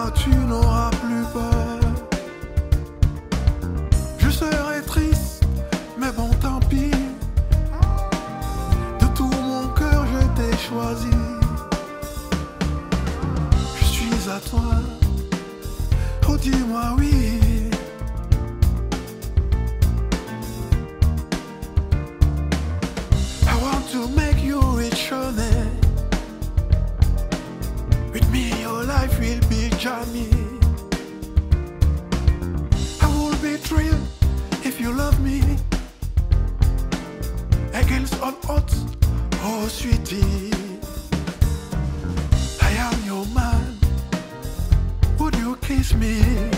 Maintenant tu n'auras plus peur. Je serai triste, mais bon tant pis. De tout mon cœur je t'ai choisi. Je suis à toi, oh dis-moi oui. I want to make you rich, honey. With me your life will be journey. I will be thrilled if you love me. Against all odds, oh sweetie. I am your man, would you kiss me?